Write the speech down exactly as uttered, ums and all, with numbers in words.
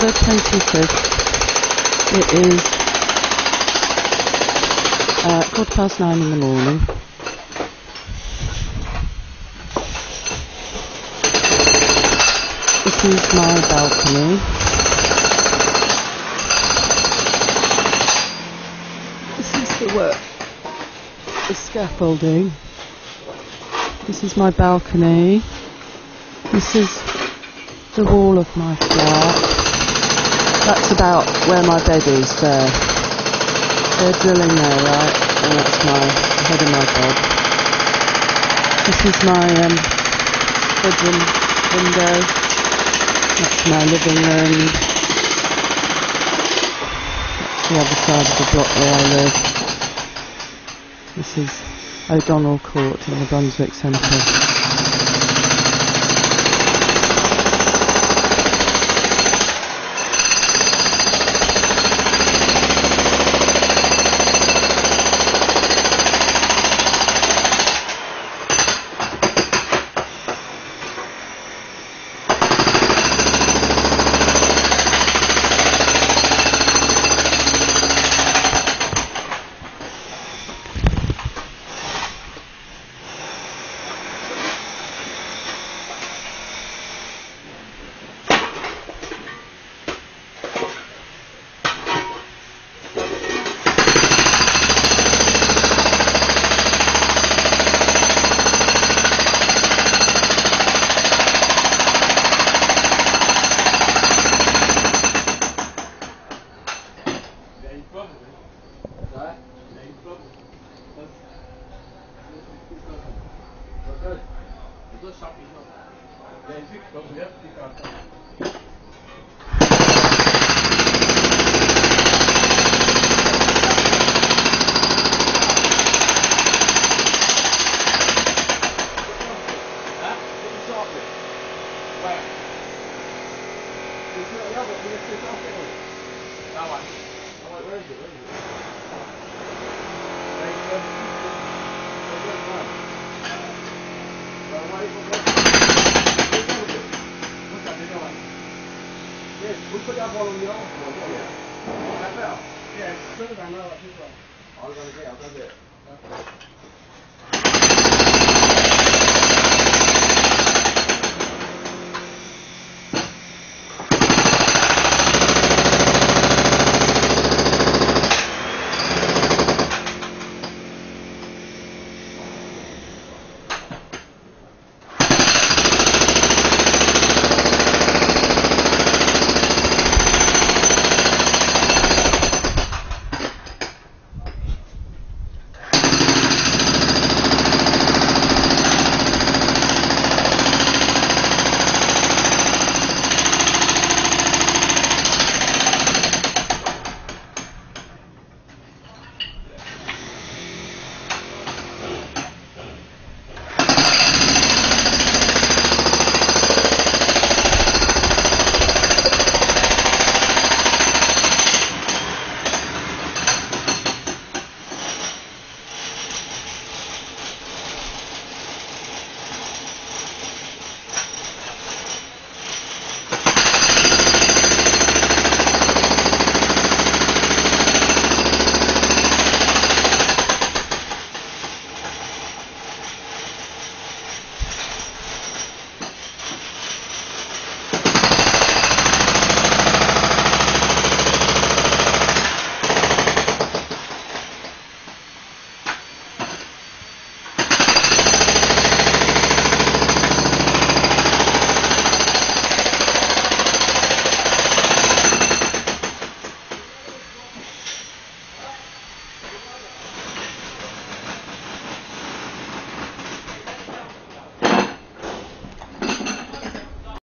the twenty-fifth. It is uh, quarter past nine in the morning. This is my balcony. This is the work, the scaffolding. This is my balcony. This is the wall of my flat. That's about where my bed is there. They're drilling there, right? And that's my the head of my bed. This is my um, bedroom window. That's my living room. That's the other side of the block where I live. This is O'Donnell Court in the Brunswick Centre. Yes, as soon as I know what people are. I'll go to get, I'll go get it.